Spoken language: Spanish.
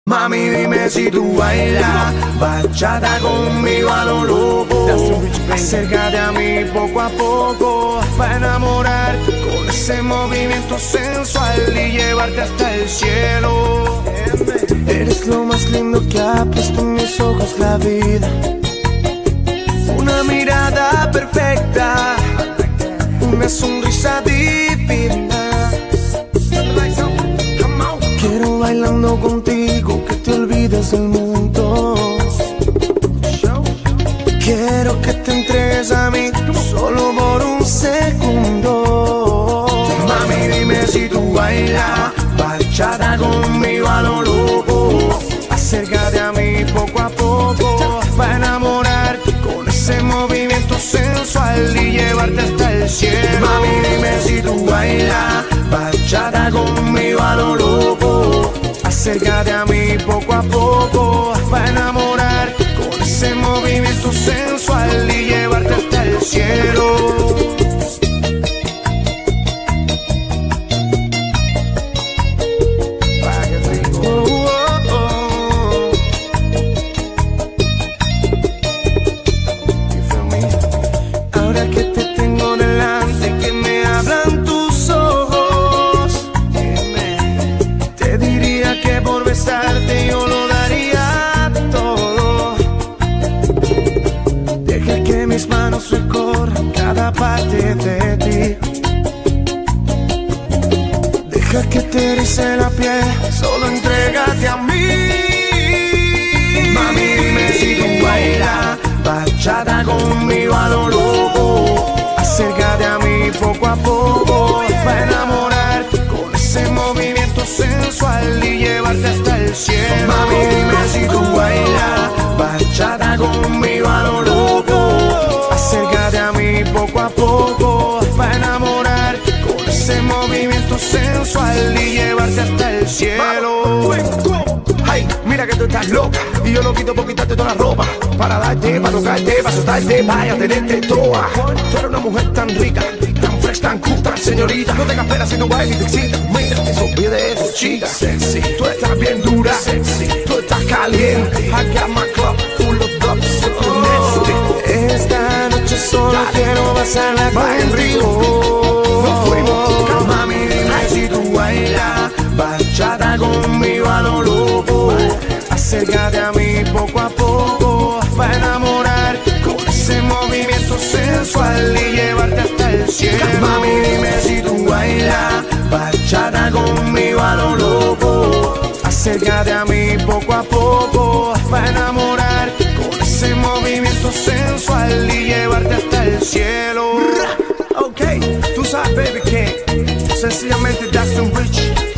Mami, dime si tú bailas bachata conmigo a lo loco. Acércate a mí poco a poco para enamorarte con ese movimiento sensual y llevarte hasta el cielo. Eres lo más lindo que ha puesto en mis ojos la vida. Una mirada perfecta, una sonrisa divina. Quiero bailando contigo que te olvides del mundo. Quiero que te entregues a mí solo por un segundo. Mami, dime si tú bailas bachata conmigo a lo loco. Acércate a mí poco a poco para enamorarte con ese movimiento sensual y llevarte hasta el cielo. Mami, dime si tú bailas bachata conmigo a lo loco. Acércate a mí poco a poco para enamorarte con ese movimiento sensual y llevarte hasta el cielo. Ahora que te tengo delante, que me hablan tus ojos, te diría que por besarte yo lo daría todo. Deja que mis manos recorran cada parte de ti. Deja que te erice la piel, solo entrégate a mí. Mami, dime si tú bailas bachata conmigo a lo loco. Acércate a mí poco a poco para enamorarte con ese movimiento sensual y llevarte hasta el cielo. Mami, dime si tú bailas bachata conmigo a lo loco. Acércate a mí poco a poco para enamorarte con ese movimiento sensual y llevarte hasta el cielo. Ay, mira que tú estás loca y yo lo quito por quitarte toda la ropa, para darte, para tocarte, para soltarte, vaya a tenerte toda. Tú eres una mujer tan rica, tan fresh, tan cool, tan señorita. No tengas pena si no bailas y te excitas. Mira, eso olvide de eso, chica. Sexy, tú estás bien dura. Sexy, tú estás caliente. I got my club full of bubbles, super nasty. Esta noche solo quiero pasarla contigo. Nos fuimos. Mami, dime si tú bailas bachata conmigo a lo loco. Acércate a mí poco a poco para enamorar con ese movimiento sensual y llevarte hasta el cielo. Mami, dime si tú bailas bachata conmigo a lo loco. Acércate a mí poco a poco para enamorar con ese movimiento sensual y llevarte hasta el cielo. Ok, tú sabes, baby, que sencillamente Dustin Rich.